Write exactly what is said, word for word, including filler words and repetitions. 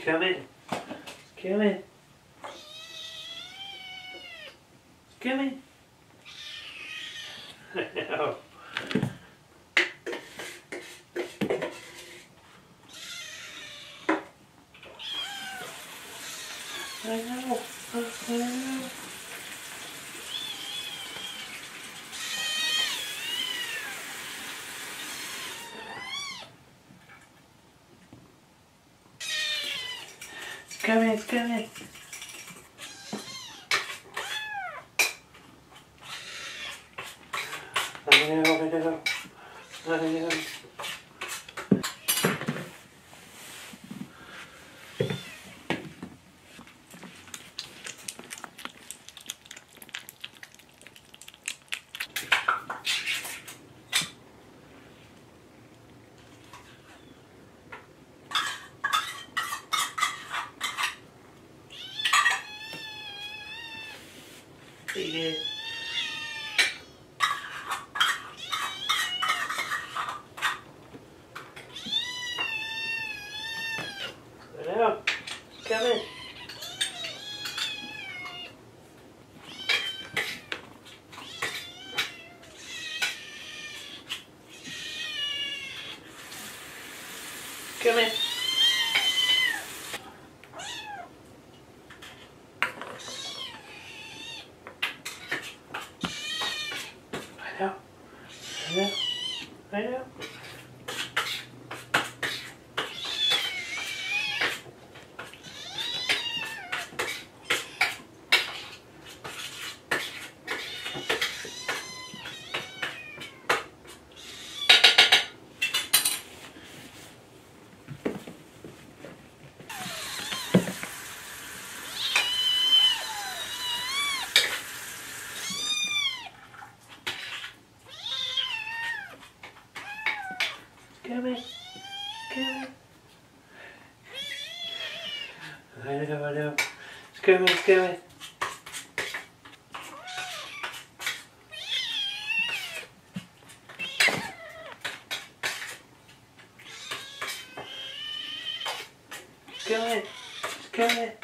Come in. Come in. Come in. No. I know. I know. Come in, come in. I know, I know. I know. Eat it. Get out. Come in. Come in. I know. I know. I know. Come in. Come in. I know, I know. Come in, come in. Come in. Come in.